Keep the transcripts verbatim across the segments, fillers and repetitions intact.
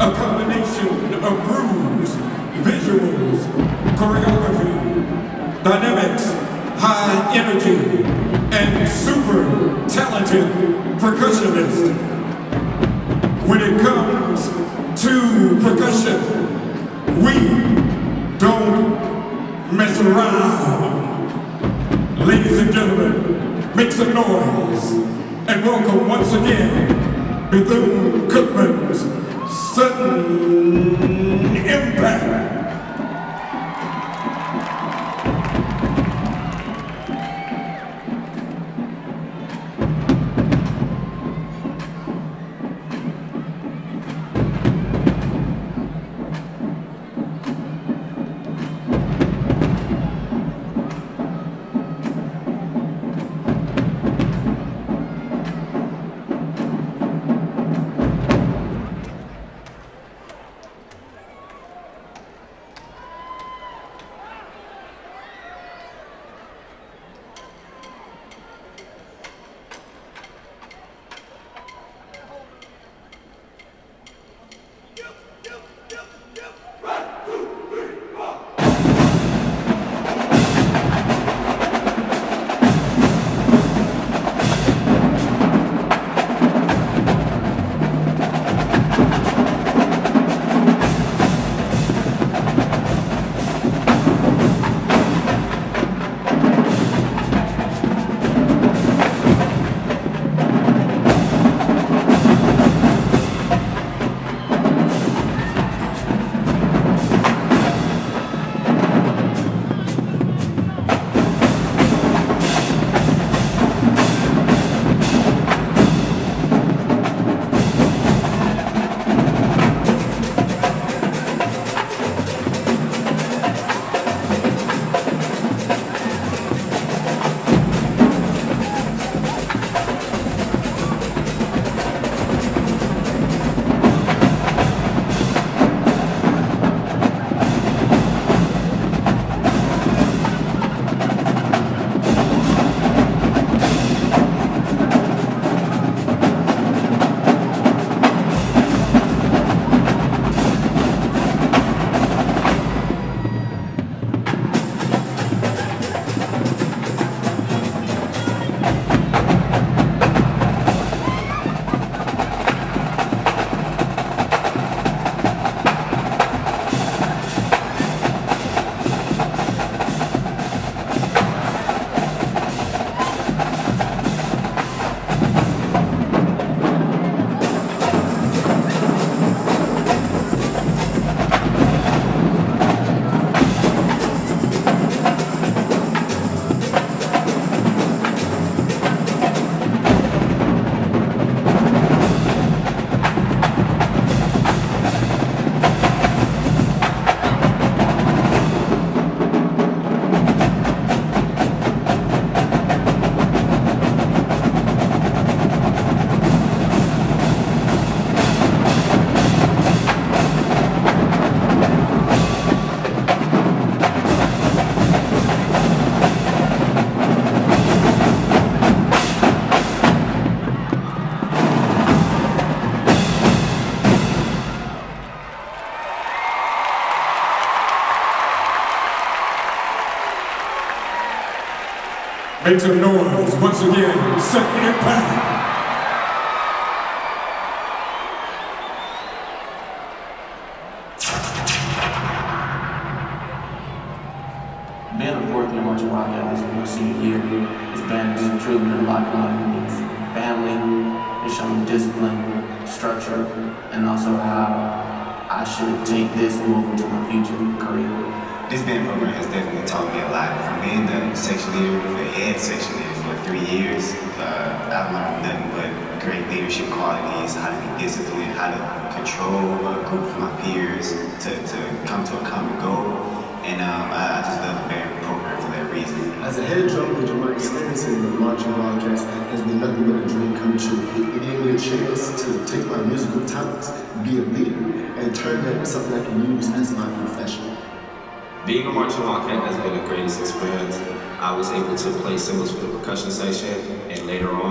a combination of grooves, visuals, choreography, dynamics, high energy, and super talented percussionist. When it comes to percussion, we don't mess around. Ladies and gentlemen, make some noise and welcome once again Bethune-Cookman's Sudden Impact. Make some noise once again, Sudden Impact. Being a fourth year marching Wildcats in my senior year, this band has truly been a lot of fun. It's family, it's showing discipline, structure, and also how I should take this and move into my future career. This band program has definitely taught me a lot. From being the section leader for Ed section leader for three years, uh, I've learned nothing but great leadership qualities, how to be disciplined, how to control a group of my peers to, to come to a common goal. And um, I, I just love the band program for that reason. As a head drum major, my experience in the marching Wildcats has been nothing but a dream come true. It gave me a chance to take my musical talents, be a leader, and turn that into something I can use as my profession. Being a marching Wildcat has been the greatest experience. I was able to play cymbals for the percussion section, and later on,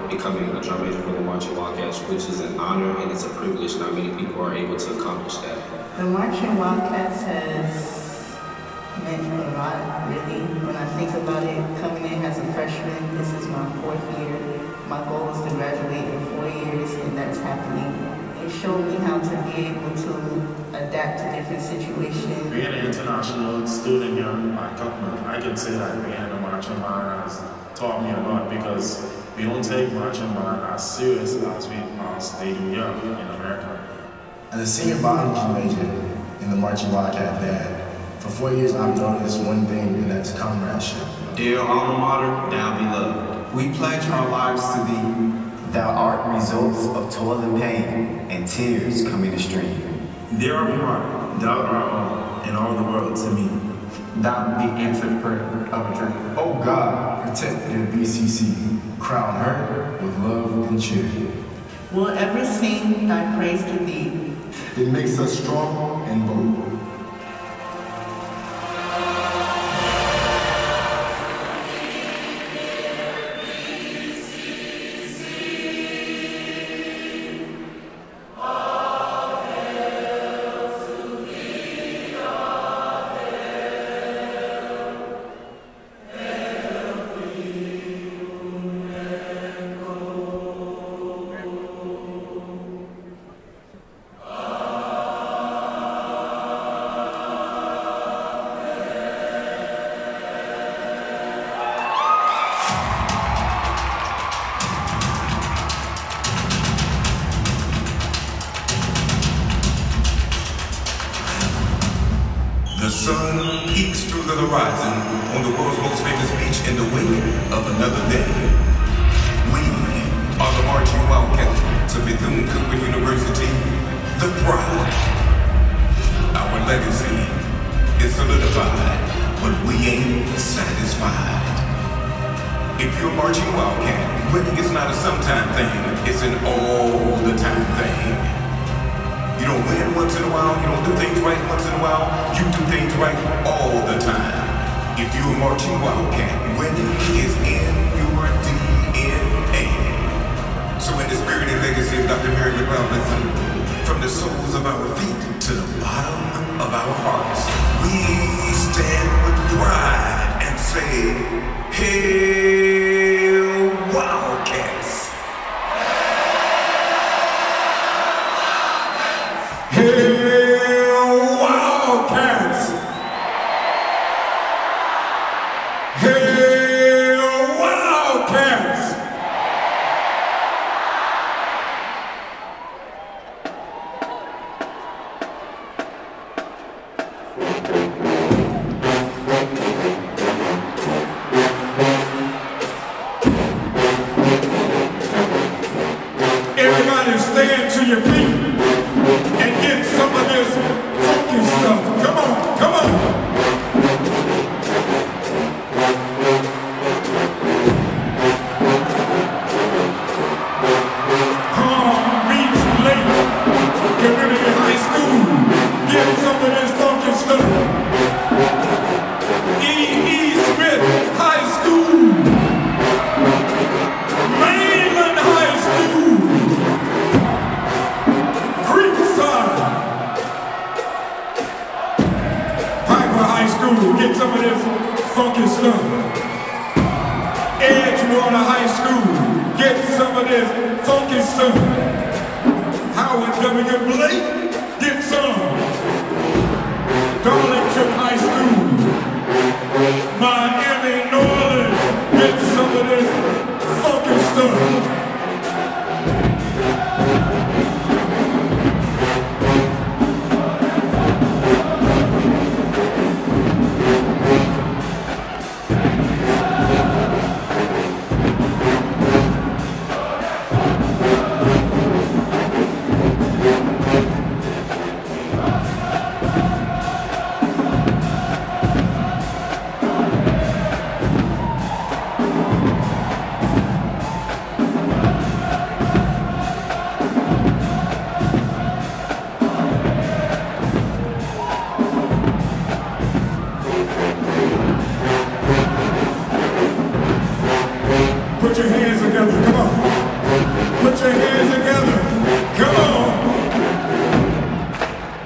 becoming a drum major for the Marching Wildcats, which is an honor and it's a privilege. Not many people are able to accomplish that. The Marching Wildcats has meant a lot, really. When I think about it, coming in as a freshman, this is my fourth year. My goal is to graduate in four years, and that's happening. It showed me how to be able to adapt to different situations. Being an international student here at Cookman, I can say that being a marching band has taught me a lot because we don't take marching band as serious as we as they do here in America. As a senior biology major in the Marching Wildcat band, for four years I've noticed one thing, and that's comradeship. Dear alma mater, thou beloved, we pledge our lives to thee. Thou art results of toil and pain, and tears coming to stream. Dear alma mater, thou art all, and all the world to me. Thou the answered prayer of a dream. Oh God, protect their B C C, crown her with love and cheer. We'll ever sing thy praise to thee. It makes us strong and bold. The sun peeks through the horizon on the world's most famous beach in the wake of another day. We are the Marching Wildcats of Bethune-Cookman University, the pride. Our legacy is solidified, but we ain't satisfied. If you're a Marching Wildcat, winning is not a sometime thing, it's an all-the-time thing. You don't win once in a while, you don't do things right once in a while, you do things right all the time. If you're a Marching Wildcat, winning is in your D N A. So in the spirit and legacy of Doctor Mary McLaughlin, from the soles of our feet to the bottom of our hearts, we stand with pride and say, Hail Wildcats! Hail Wildcats! Hail Wildcats! Everybody stand to your feet and get some of this funky stuff. Come on, come on. Palm Beach Lake Community High School, get some of this funky stuff. E E. Smith High School, Mainland High School, get some of this funky stuff. Edgewater High School, get some of this funky stuff. Howard W. Blake, get some. Darlington High School, Miami Norland, get some of this funky stuff.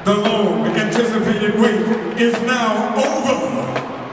The long anticipated wait is now over.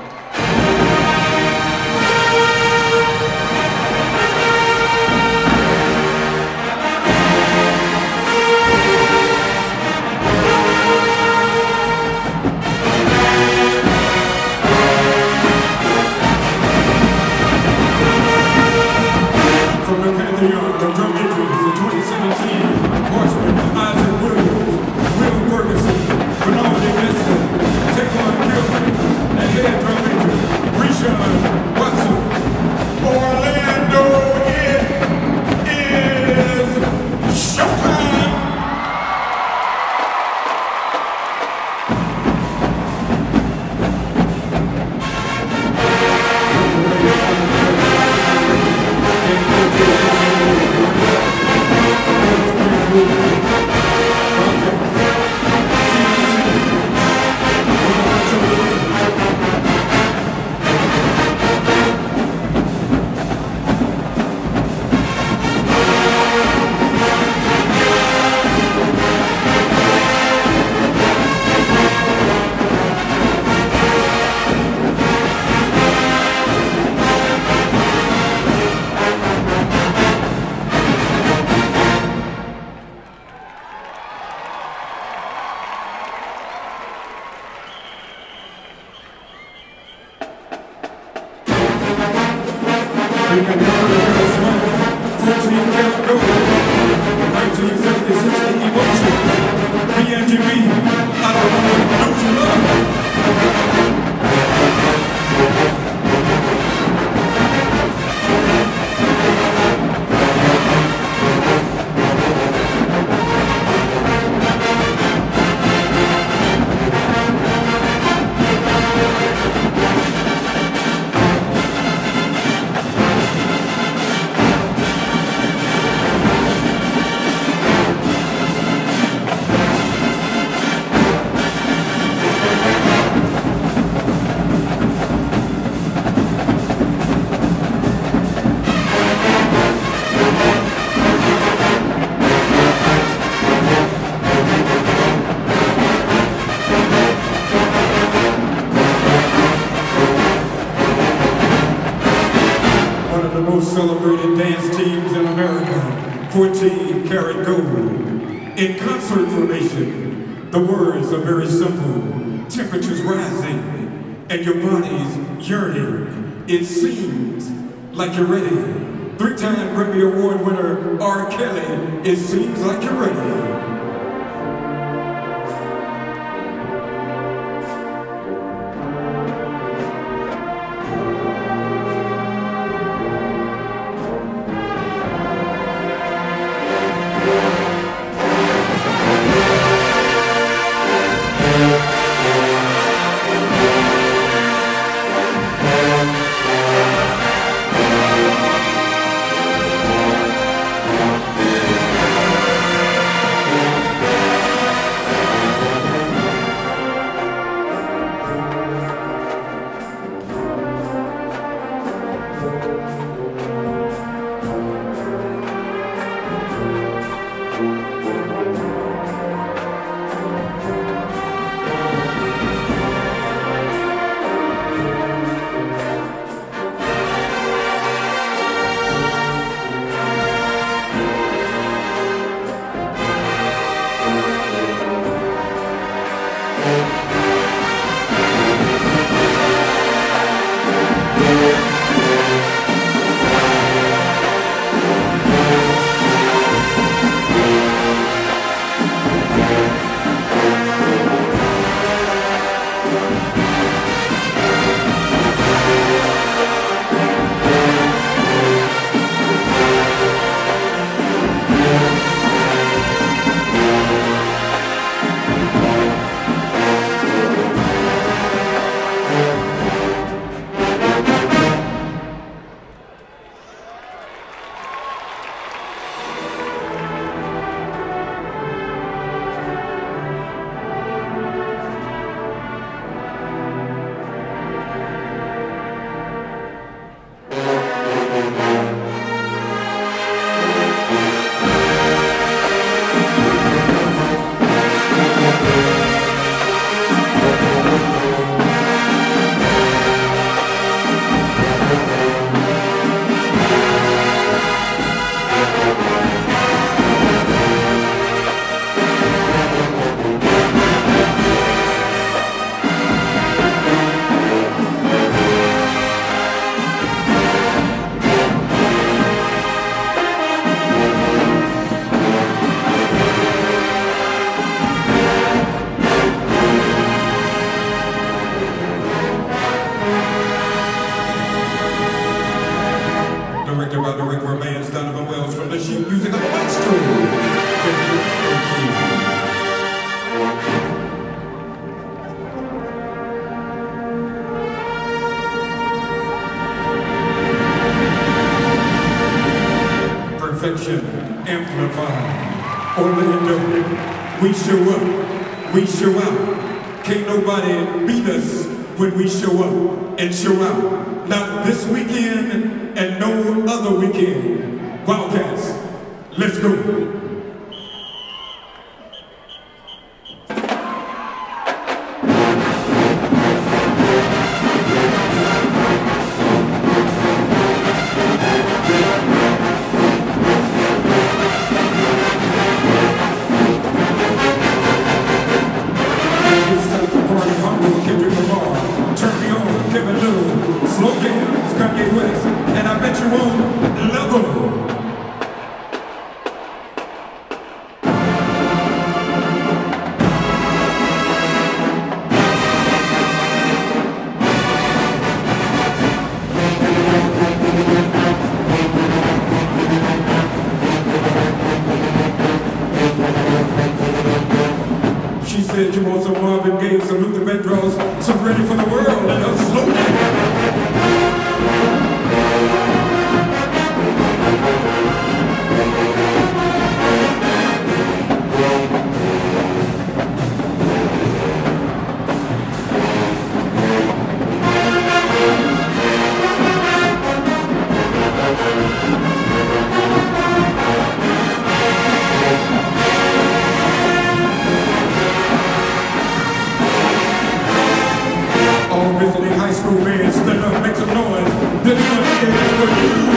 From the Pantheon of drum majors in twenty seventeen, Horseman, Isaac Williams, Will Ferguson, Bernard Desmond, Taquan Gilbert, and head drum major, Rishan Watson. Orlando, it is showtime! nineteen seventy-six, the emotion. B N G B, I don't know, don't you love? The most celebrated dance teams in America, fourteen karat gold. In concert formation, the words are very simple. Temperatures rising, and your body's yearning. It seems like you're ready. Three-time Grammy Award winner R. Kelly, it seems like you're ready. Orlando, we show up, we show out. Can't nobody beat us when we show up and show out. Not this weekend and no other weekend. Wildcats, let's go. You want some Marvin Gaye, some Luther Vandross, some Ready for the World, and a slow down. Visiting high school man, stand up, make some noise. This one is for you.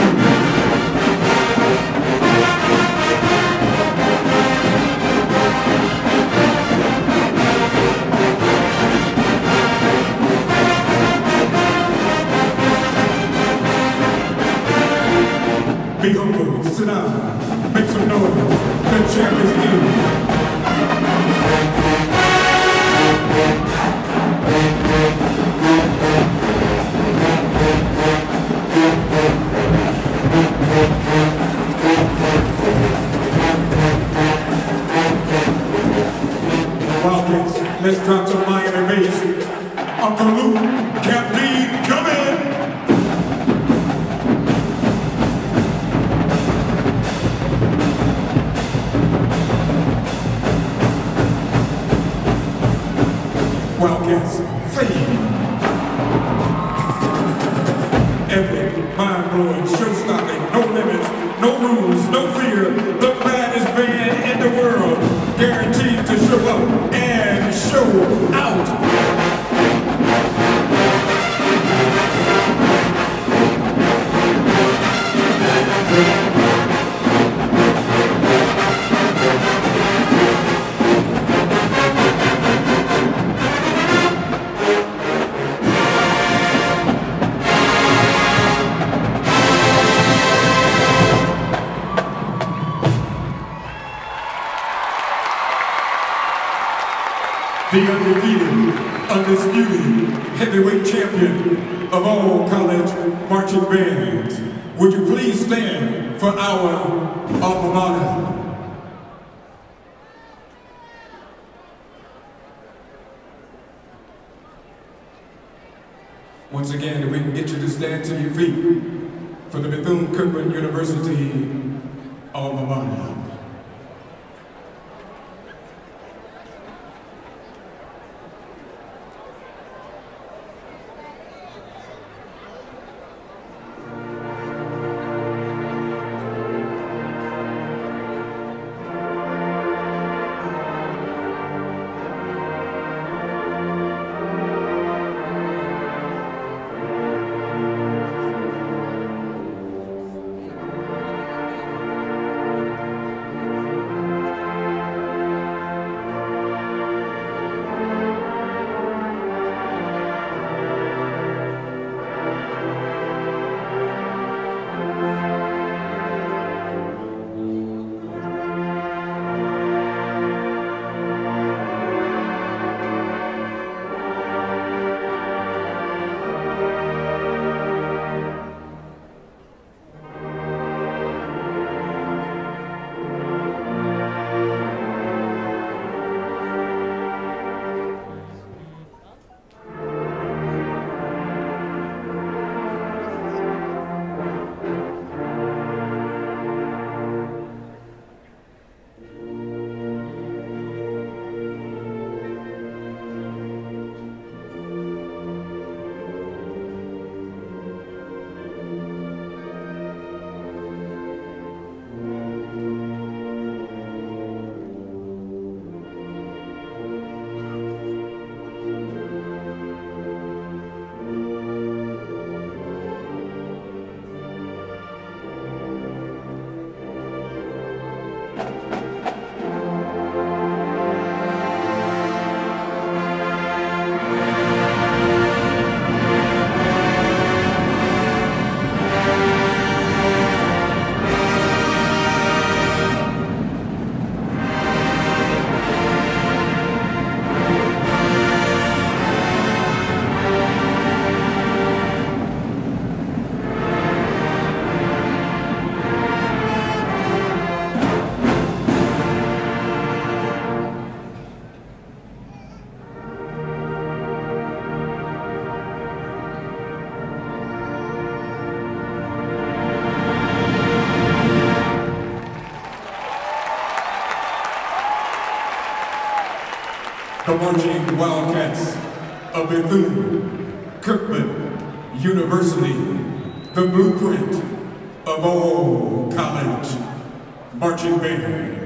Be humble, sit down, make some noise. The champ is you. Wildcats, let's drop some Miami bass. Uncle Luke, Cap D, come in! Wildcats, fame. Epic, mind-blowing, show-stopping, no limits, no rules, no fear. The baddest band in the world, guaranteed to show up and show out. The undefeated, undisputed, heavyweight champion of all college marching bands. Would you please stand for our alma mater? Once again, if we can get you to stand to your feet for the Bethune-Cookman University alma mater. the marching Wildcats of Bethune-Cookman University, the blueprint of all college marching band.